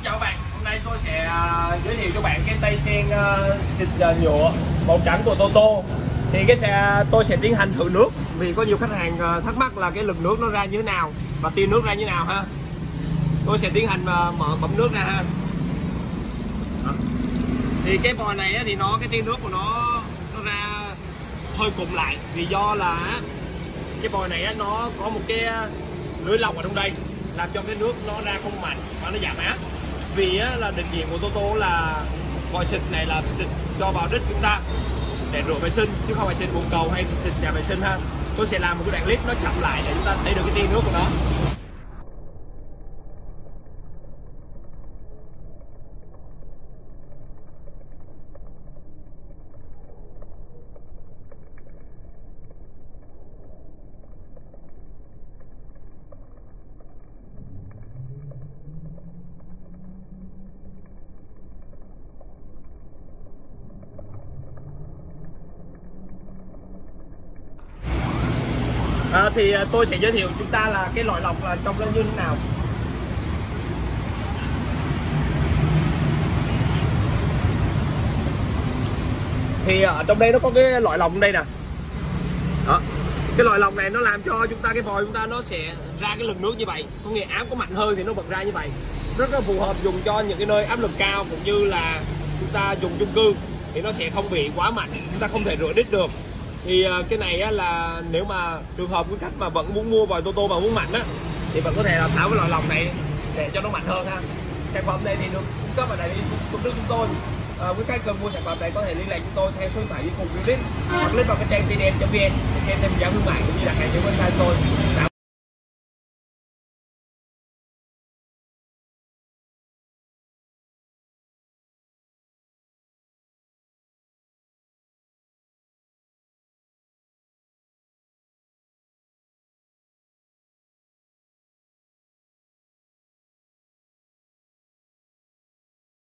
chào các bạn, hôm nay tôi sẽ giới thiệu cho bạn cái tay sen xịt nhựa màu trắng của Toto. Thì cái tôi sẽ tiến hành thử nước vì có nhiều khách hàng thắc mắc là cái lực nước nó ra như thế nào và tia nước ra như thế nào ha. Tôi sẽ tiến hành mở bấm nước ra ha. Đó. Thì cái vòi này thì cái tia nước của nó ra hơi cụm lại vì do là cái vòi này nó có một cái lưới lọc ở trong đây làm cho cái nước nó ra không mạnh và nó giảm áp. Vì là định diện của Toto là vòi xịt này là xịt cho vào đít chúng ta để rửa vệ sinh chứ không phải xịt bồn cầu hay xịt nhà vệ sinh ha. Tôi sẽ làm một cái đoạn clip nó chậm lại để chúng ta thấy được cái tia nước của nó. Thì tôi sẽ giới thiệu chúng ta là cái loại lọc là trong nó như thế nào. Thì ở trong đây nó có cái loại lọc đây nè. Đó. Cái loại lọc này nó làm cho chúng ta cái vòi chúng ta nó sẽ ra cái lực nước như vậy, có nghĩa áp có mạnh hơn thì nó bật ra như vậy, rất là phù hợp dùng cho những cái nơi áp lực cao cũng như là chúng ta dùng chung cư thì nó sẽ không bị quá mạnh, chúng ta không thể rửa đít được. Thì cái này là nếu mà trường hợp quý khách mà vẫn muốn mua vòi Toto và muốn mạnh thì vẫn có thể là tháo cái loại lọc này để cho nó mạnh hơn ha. Sản phẩm này thì được cung cấp ở đại lý của chúng tôi. Quý khách cần mua sản phẩm này có thể liên lạc chúng tôi theo số điện thoại đi cùng clip hoặc click vào cái trang tdm.vn để xem thêm giá khuyến mại cũng như đặt hàng trên website tôi.